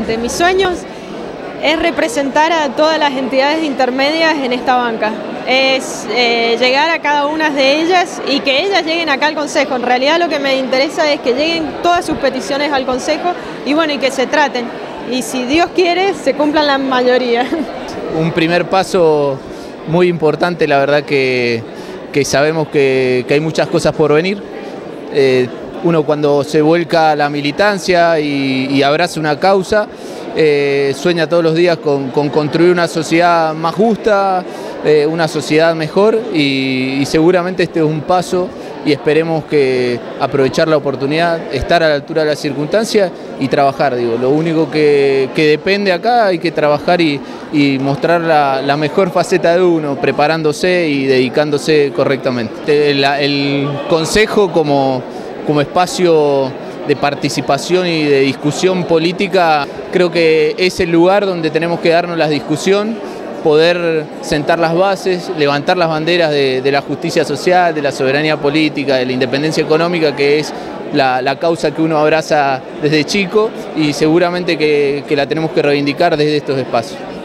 adelante. Mis sueños es representar a todas las entidades intermedias en esta banca. Es llegar a cada una de ellas y que ellas lleguen acá al Consejo. En realidad lo que me interesa es que lleguen todas sus peticiones al Consejo y bueno, y que se traten. Y si Dios quiere, se cumplan la mayoría. Un primer paso muy importante, la verdad que sabemos que hay muchas cosas por venir. Uno cuando se vuelca a la militancia y abraza una causa, sueña todos los días con construir una sociedad más justa, una sociedad mejor y seguramente este es un paso y esperemos que aprovechar la oportunidad, estar a la altura de las circunstancias y trabajar. Lo único que depende acá, hay que trabajar y mostrar la mejor faceta de uno, preparándose y dedicándose correctamente. El Consejo como espacio de participación y de discusión política, creo que es el lugar donde tenemos que darnos la discusión, poder sentar las bases, levantar las banderas de la justicia social, de la soberanía política, de la independencia económica, que es la causa que uno abraza desde chico y seguramente que la tenemos que reivindicar desde estos espacios.